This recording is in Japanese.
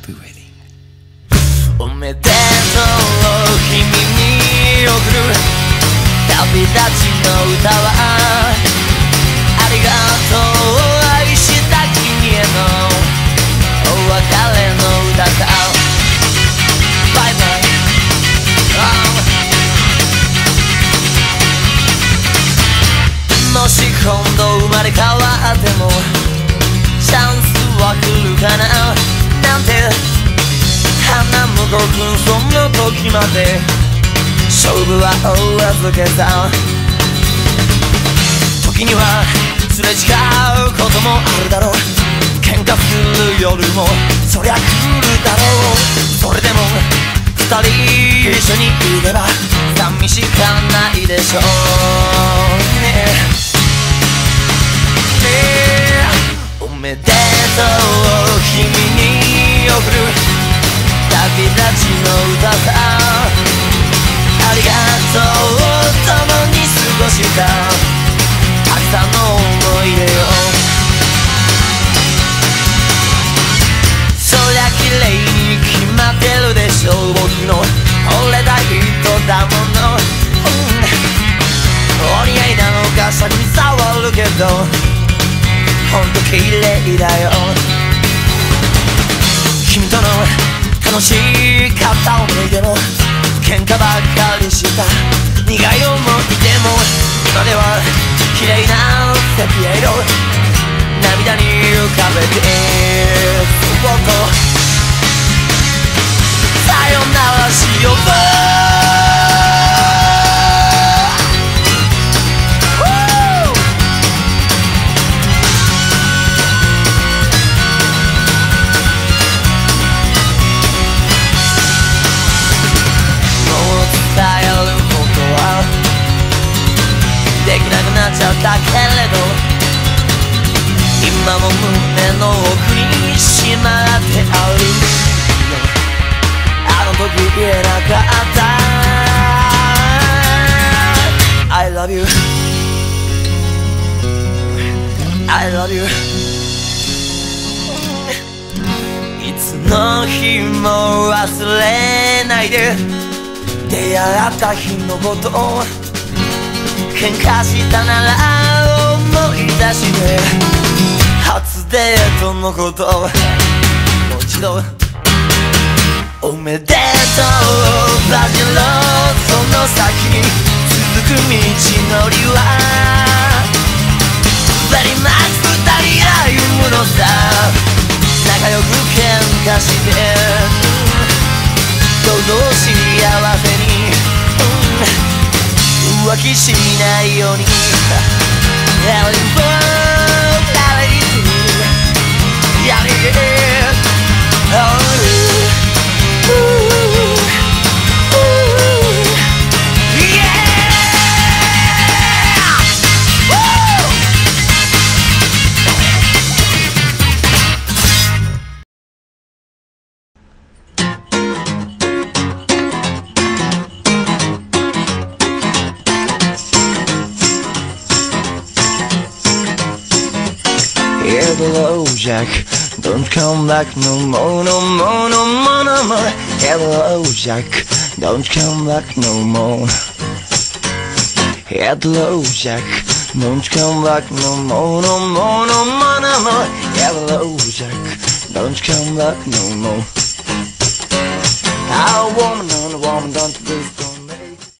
Happy wedding. おめでとう君に贈る旅立ちの歌はありがとう愛した君へのお別れの歌さ。バイバイ、もし今度生まれ変わってもチャンスは来るかななんて花向こうくんその時まで勝負はお預けさ。時にはすれ違うこともあるだろう。喧嘩する夜もそりゃ来るだろう。それでも二人一緒にいれば寂しかないでしょうね。おめでとう君に贈る旅立ちの歌さ。ありがとう共に過ごした朝の思い出よ。そりゃ綺麗に決まってるでしょう僕の惚れた人だもの、お似合いなのか先に触るけどほんと綺麗だよ。君との楽しかった思い出も喧嘩ばっかりした苦い思い出も今では綺麗なセピア色涙に浮かべてそっとさよならしよう。できなくなっちゃったけれど今も胸の奥にしまってある。あの時言えなかった I love you I love you いつの日も忘れないで出会った日のことを喧嘩したなら思い出して初デートのこともう一度おめでとうバジローその先に続く道のりは Very much 二人歩むのさ。仲良く喧嘩してどうぞ幸せに浮気しないように Hello Jack, don't come back no more, no more, no more, no more. Hello Jack, don't come back no more. Hello Jack, don't come back no more, no more, no more, no more. Hello Jack, don't come back no more. A woman on a woman, don't lose